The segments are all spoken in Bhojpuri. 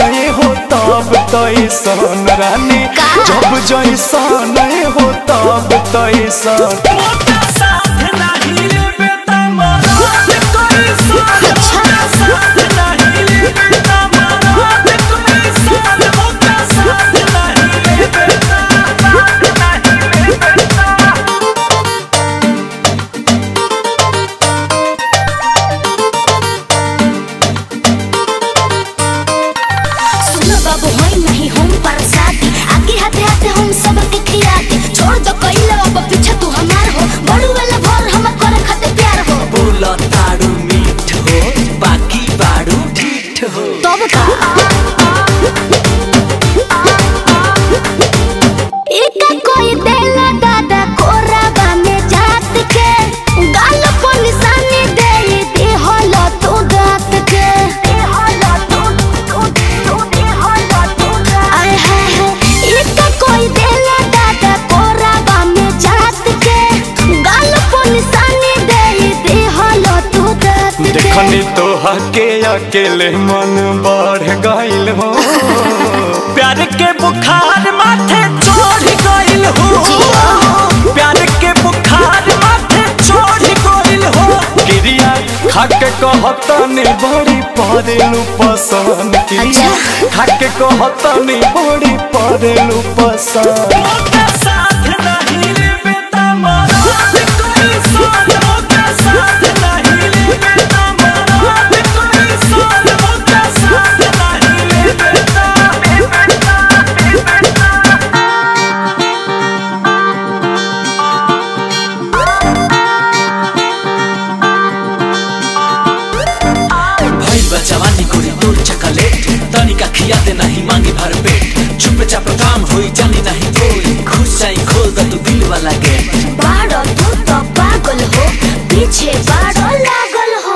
हो तब तैसन रानी जब जैसन हो तब तैसन छोड़ दो कइला अब पीछे तू हमार हो बड़ू वाला भर हम करे खाते प्यार हो बोला तारू मीठ हो बाकी बारू ठीक हो तब का एक कोई देला दादा कोराबा में जात के गाल पर निशानी दे होला तू दात के होला तू होला तू आय हाय एक कोई देला दादा कोराबा में जात के गाल पर निशानी दे होला तू दात के देखनी तो हके अकेले मन बढ़ गइल हो प्यार के बुखार माथे चढ़ गइल हो प्यार के बुखार माथे चढ़ गइल हो क्रिया खाके कहतनी बड़ी परेलू पसंद क्रिया खाके कहतनी बड़ी परेलू पसंद साथ नहीं लेबे त मरद कोई सन होगा साथ नहीं लेबे त मरद कोई सन होगा साथ नहीं लेबे जवानी गोरी तोर चकलेट तनिका खियाते नहीं मांगे भर पेट चुप चाप काम होई जानी नहीं कोई खुश जाई खोल द तू दिल वाला गेट बाड़ो तू तो पागल हो पीछे बाड़ो लागल हो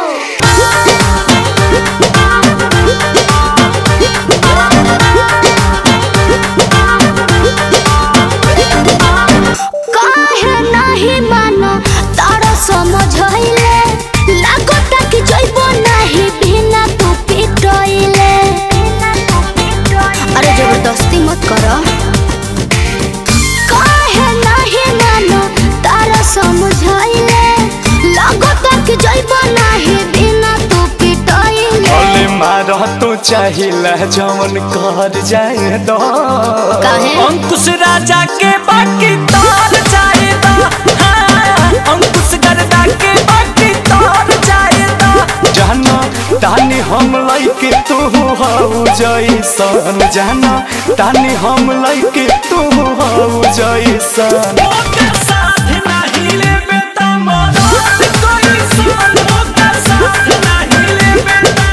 काहे नहीं मानो तारा समझाइले लागो तक जइबो नहीं बिना तू पिटइले अरे जबरदस्ती मत करो काहे नहीं मानो तारा समझाइले लागो तक जइबो नहीं बिना तू पिटइले भले मारा तो चाहिला जवन कर जाए दो अंकुश राजा के बाकी तार जाए दा अंकुश गर्दा के बाकी तार जाए दा जाना तानी हम लइके तू हो जैसन जाना तानी हम लइके तू हो जैसन साथ नहीं लेबे त मरद कोई सन होगा साथ नहीं लेबे